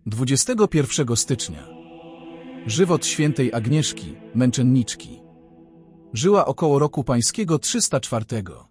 21 stycznia. Żywot świętej Agnieszki, męczenniczki. Żyła około roku pańskiego 304.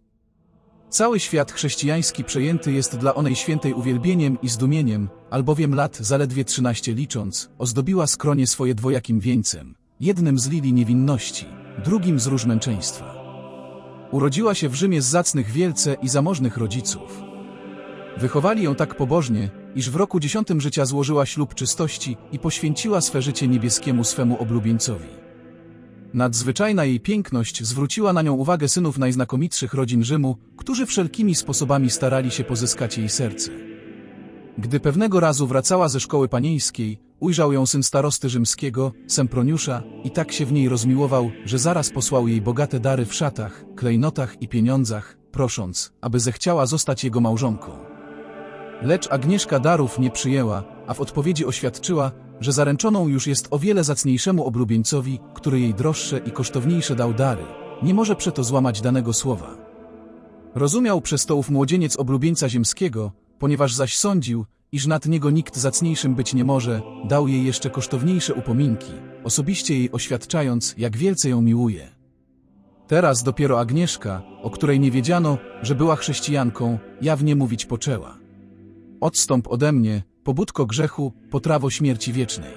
Cały świat chrześcijański przejęty jest dla onej świętej uwielbieniem i zdumieniem, albowiem lat zaledwie 13 licząc, ozdobiła skronie swoje dwojakim wieńcem, jednym z lilii niewinności, drugim z róż męczeństwa. Urodziła się w Rzymie z zacnych wielce i zamożnych rodziców. Wychowali ją tak pobożnie, iż w roku 10 życia złożyła ślub czystości i poświęciła swe życie niebieskiemu swemu oblubieńcowi. Nadzwyczajna jej piękność zwróciła na nią uwagę synów najznakomitszych rodzin Rzymu, którzy wszelkimi sposobami starali się pozyskać jej serce. Gdy pewnego razu wracała ze szkoły panieńskiej, ujrzał ją syn starosty rzymskiego, Semproniusza, i tak się w niej rozmiłował, że zaraz posłał jej bogate dary w szatach, klejnotach i pieniądzach, prosząc, aby zechciała zostać jego małżonką. Lecz Agnieszka darów nie przyjęła, a w odpowiedzi oświadczyła, że zaręczoną już jest o wiele zacniejszemu oblubieńcowi, który jej droższe i kosztowniejsze dał dary. Nie może przeto złamać danego słowa. Rozumiał przez to ów młodzieniec oblubieńca ziemskiego, ponieważ zaś sądził, iż nad niego nikt zacniejszym być nie może, dał jej jeszcze kosztowniejsze upominki, osobiście jej oświadczając, jak wielce ją miłuje. Teraz dopiero Agnieszka, o której nie wiedziano, że była chrześcijanką, jawnie mówić poczęła: odstąp ode mnie, pobudko grzechu, potrawo śmierci wiecznej.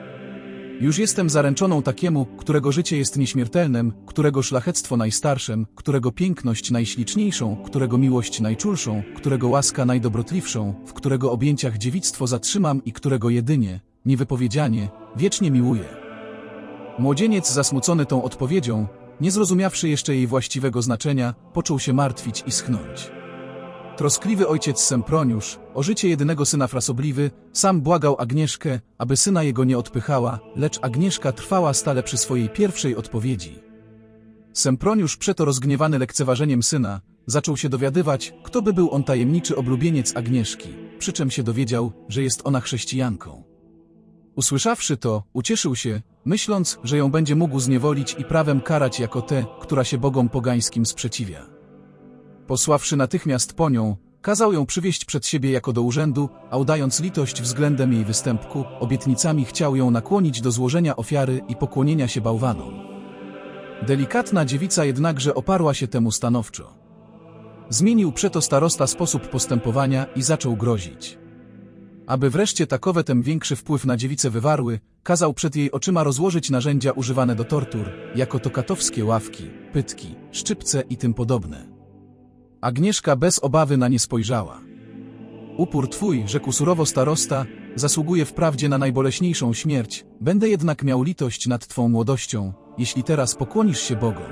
Już jestem zaręczoną takiemu, którego życie jest nieśmiertelnem, którego szlachectwo najstarszem, którego piękność najśliczniejszą, którego miłość najczulszą, którego łaska najdobrotliwszą, w którego objęciach dziewictwo zatrzymam i którego jedynie, niewypowiedzianie, wiecznie miłuję. Młodzieniec zasmucony tą odpowiedzią, nie zrozumiawszy jeszcze jej właściwego znaczenia, począł się martwić i schnąć. Troskliwy ojciec Semproniusz, o życie jedynego syna frasobliwy, sam błagał Agnieszkę, aby syna jego nie odpychała, lecz Agnieszka trwała stale przy swojej pierwszej odpowiedzi. Semproniusz, przeto rozgniewany lekceważeniem syna, zaczął się dowiadywać, kto by był on tajemniczy oblubieniec Agnieszki, przy czym się dowiedział, że jest ona chrześcijanką. Usłyszawszy to, ucieszył się, myśląc, że ją będzie mógł zniewolić i prawem karać jako tę, która się bogom pogańskim sprzeciwia. Posławszy natychmiast po nią, kazał ją przywieźć przed siebie jako do urzędu, a udając litość względem jej występku, obietnicami chciał ją nakłonić do złożenia ofiary i pokłonienia się bałwanom. Delikatna dziewica jednakże oparła się temu stanowczo. Zmienił przeto starosta sposób postępowania i zaczął grozić. Aby wreszcie takowe tem większy wpływ na dziewicę wywarły, kazał przed jej oczyma rozłożyć narzędzia używane do tortur, jako to katowskie ławki, pytki, szczypce i tym podobne. Agnieszka bez obawy na nie spojrzała. Upór twój, rzekł surowo starosta, zasługuje wprawdzie na najboleśniejszą śmierć, będę jednak miał litość nad twą młodością, jeśli teraz pokłonisz się bogom.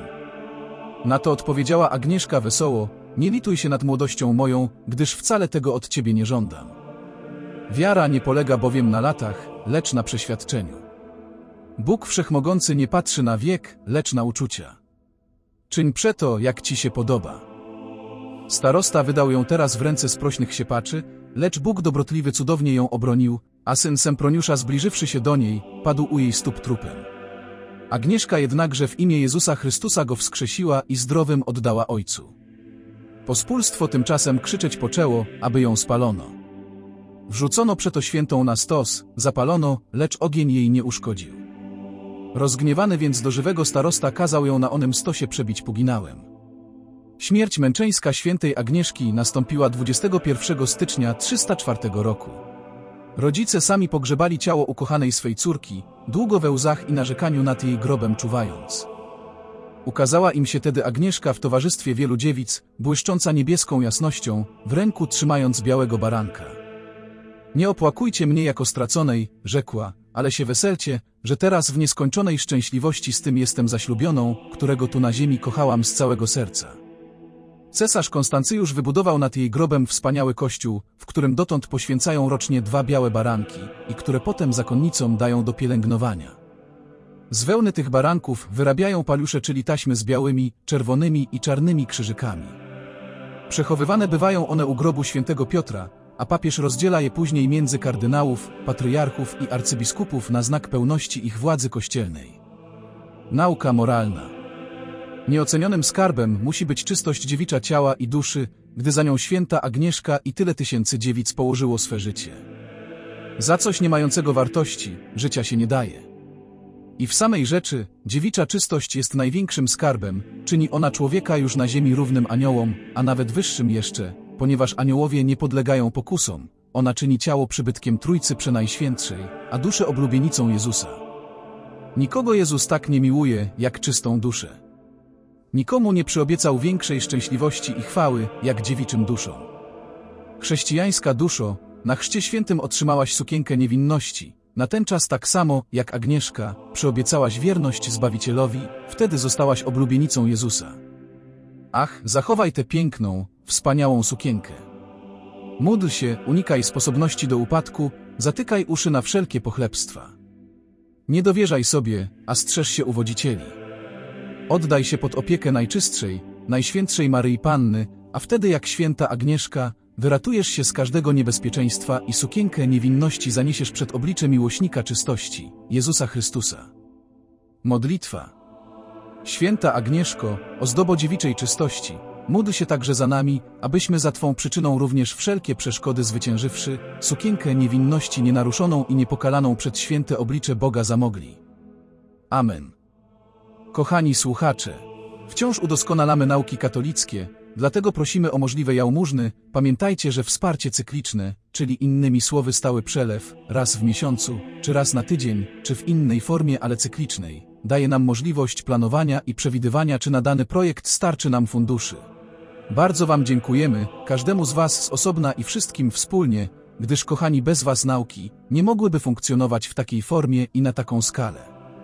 Na to odpowiedziała Agnieszka wesoło: nie lituj się nad młodością moją, gdyż wcale tego od ciebie nie żądam. Wiara nie polega bowiem na latach, lecz na przeświadczeniu. Bóg Wszechmogący nie patrzy na wiek, lecz na uczucia. Czyń przeto, jak ci się podoba. Starosta wydał ją teraz w ręce sprośnych siepaczy, lecz Bóg dobrotliwy cudownie ją obronił, a syn Semproniusza, zbliżywszy się do niej, padł u jej stóp trupem. Agnieszka jednakże w imię Jezusa Chrystusa go wskrzesiła i zdrowym oddała ojcu. Pospólstwo tymczasem krzyczeć poczęło, aby ją spalono. Wrzucono przeto świętą na stos, zapalono, lecz ogień jej nie uszkodził. Rozgniewany więc do żywego starosta kazał ją na onym stosie przebić puginałem. Śmierć męczeńska świętej Agnieszki nastąpiła 21 stycznia 304 roku. Rodzice sami pogrzebali ciało ukochanej swej córki, długo we łzach i narzekaniu nad jej grobem czuwając. Ukazała im się tedy Agnieszka w towarzystwie wielu dziewic, błyszcząca niebieską jasnością, w ręku trzymając białego baranka. Nie opłakujcie mnie jako straconej, rzekła, ale się weselcie, że teraz w nieskończonej szczęśliwości z tym jestem zaślubioną, którego tu na ziemi kochałam z całego serca. Cesarz Konstancyjusz wybudował nad jej grobem wspaniały kościół, w którym dotąd poświęcają rocznie 2 białe baranki i które potem zakonnicom dają do pielęgnowania. Z wełny tych baranków wyrabiają palusze, czyli taśmy z białymi, czerwonymi i czarnymi krzyżykami. Przechowywane bywają one u grobu świętego Piotra, a papież rozdziela je później między kardynałów, patriarchów i arcybiskupów na znak pełności ich władzy kościelnej. Nauka moralna. Nieocenionym skarbem musi być czystość dziewicza ciała i duszy, gdy za nią święta Agnieszka i tyle tysięcy dziewic położyło swe życie. Za coś nie mającego wartości, życia się nie daje. I w samej rzeczy, dziewicza czystość jest największym skarbem, czyni ona człowieka już na ziemi równym aniołom, a nawet wyższym jeszcze, ponieważ aniołowie nie podlegają pokusom, ona czyni ciało przybytkiem Trójcy Przenajświętszej, a duszę oblubienicą Jezusa. Nikogo Jezus tak nie miłuje, jak czystą duszę. Nikomu nie przyobiecał większej szczęśliwości i chwały, jak dziewiczym duszom. Chrześcijańska duszo, na Chrzcie Świętym otrzymałaś sukienkę niewinności, na ten czas tak samo, jak Agnieszka, przyobiecałaś wierność Zbawicielowi, wtedy zostałaś oblubienicą Jezusa. Ach, zachowaj tę piękną, wspaniałą sukienkę. Módl się, unikaj sposobności do upadku, zatykaj uszy na wszelkie pochlebstwa. Nie dowierzaj sobie, a strzeż się uwodzicieli. Oddaj się pod opiekę Najczystszej, Najświętszej Maryi Panny, a wtedy jak święta Agnieszka, wyratujesz się z każdego niebezpieczeństwa i sukienkę niewinności zaniesiesz przed oblicze miłośnika czystości, Jezusa Chrystusa. Modlitwa. Święta Agnieszko, ozdobo dziewiczej czystości, módl się także za nami, abyśmy za Twą przyczyną również wszelkie przeszkody zwyciężywszy, sukienkę niewinności nienaruszoną i niepokalaną przed święte oblicze Boga zamogli. Amen. Kochani słuchacze, wciąż udoskonalamy nauki katolickie, dlatego prosimy o możliwe jałmużny. Pamiętajcie, że wsparcie cykliczne, czyli innymi słowy stały przelew, raz w miesiącu, czy raz na tydzień, czy w innej formie, ale cyklicznej, daje nam możliwość planowania i przewidywania, czy na dany projekt starczy nam funduszy. Bardzo Wam dziękujemy, każdemu z Was z osobna i wszystkim wspólnie, gdyż kochani, bez Was nauki nie mogłyby funkcjonować w takiej formie i na taką skalę.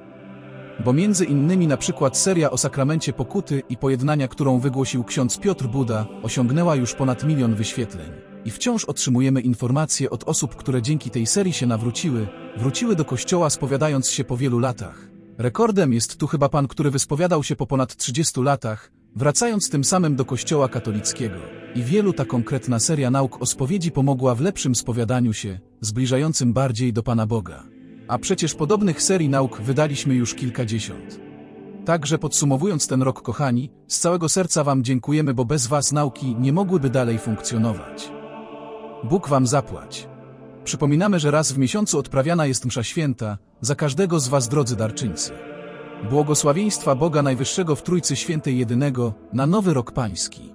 Bo między innymi na przykład seria o sakramencie pokuty i pojednania, którą wygłosił ksiądz Piotr Buda, osiągnęła już ponad 1 000 000 wyświetleń. I wciąż otrzymujemy informacje od osób, które dzięki tej serii się nawróciły, wróciły do kościoła spowiadając się po wielu latach. Rekordem jest tu chyba pan, który wyspowiadał się po ponad 30 latach, wracając tym samym do kościoła katolickiego. I wielu ta konkretna seria nauk o spowiedzi pomogła w lepszym spowiadaniu się, zbliżającym bardziej do Pana Boga. A przecież podobnych serii nauk wydaliśmy już kilkadziesiąt. Także podsumowując ten rok, kochani, z całego serca Wam dziękujemy, bo bez Was nauki nie mogłyby dalej funkcjonować. Bóg Wam zapłać. Przypominamy, że raz w miesiącu odprawiana jest msza święta, za każdego z Was, drodzy darczyńcy. Błogosławieństwa Boga Najwyższego w Trójcy Świętej Jedynego, na nowy rok pański.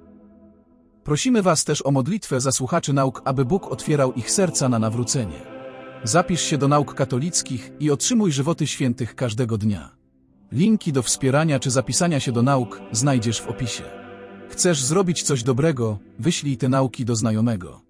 Prosimy Was też o modlitwę za słuchaczy nauk, aby Bóg otwierał ich serca na nawrócenie. Zapisz się do nauk katolickich i otrzymuj żywoty świętych każdego dnia. Linki do wspierania czy zapisania się do nauk znajdziesz w opisie. Chcesz zrobić coś dobrego? Wyślij te nauki do znajomego.